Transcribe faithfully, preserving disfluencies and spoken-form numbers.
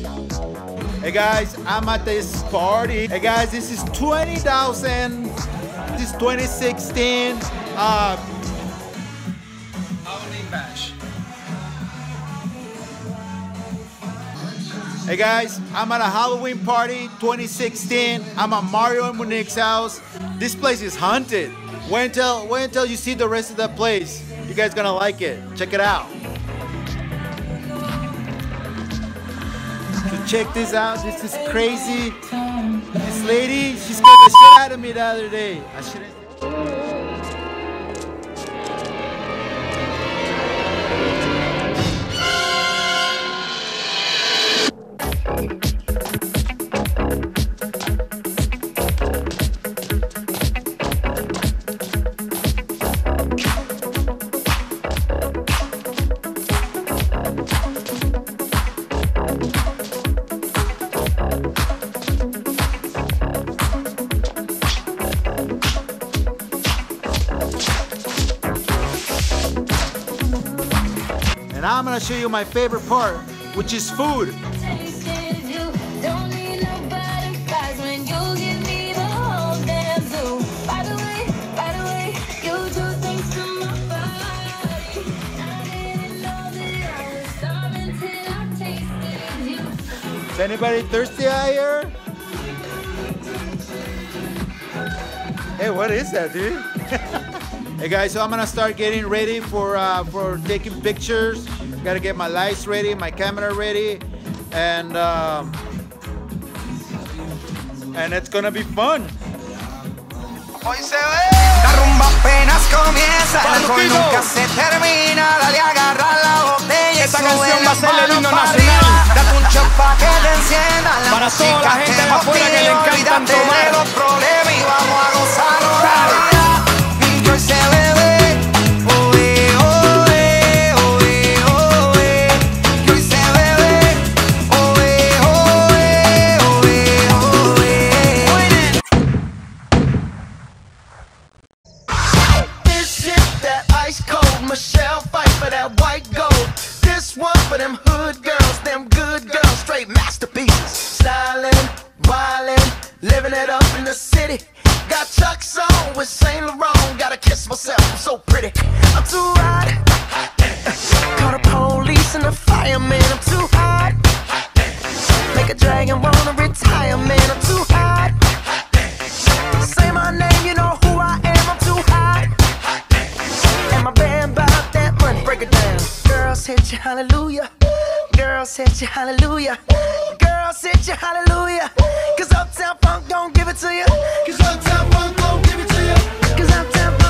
Hey guys, I'm at this party. Hey guys, this is twenty thousand. This is twenty sixteen. Uh, Halloween bash. Hey guys, I'm at a Halloween party twenty sixteen. I'm at Mario and Monique's house. This place is haunted. Wait until, wait until you see the rest of the place. You guys gonna like it. Check it out. So check this out. This is crazy. This lady, she scared the shit out of me the other day. I shouldn't. And I'm gonna show you my favorite part, which is food. Is anybody thirsty out here? Hey, what is that, dude? Hey guys, so I'm gonna start getting ready for uh, for taking pictures. Gotta get my lights ready, my camera ready, and um, and it's gonna be fun. Hoy se ve. La rumba apenas comienza, el alcohol nunca se termina. Dale a agarrar la botella. Esta canción va a ser el himno nacional. Date un shot pa' que te encienda. La Para toda la gente de afuera que le encantan tomar los problemas y vamos a gozarnos. Y hoy se bebe. Oe, oe, oe, oe. Y hoy se bebe. Oe, oe, oe, oe. This is that ice cold Michelle fight for that white gold. This one for them hood girls, them good girls, straight masterpieces. Stylin', wildin', living it up in the city. Got Chuck's on with Saint Laurent. Gotta kiss myself, I'm so pretty. I'm too hot. Call the police and the fireman. I'm too hot. Make a dragon wanna retire, man. I'm too hot. Say my name, you know who I am. I'm too hot. And my band bought that money. Break it down. Girls hit you, hallelujah. Girls hit you, hallelujah. Girls hit you, hallelujah. Cause Uptown Funk don't give it to you. Cause Uptown Funk don't give it to you. Cause Uptown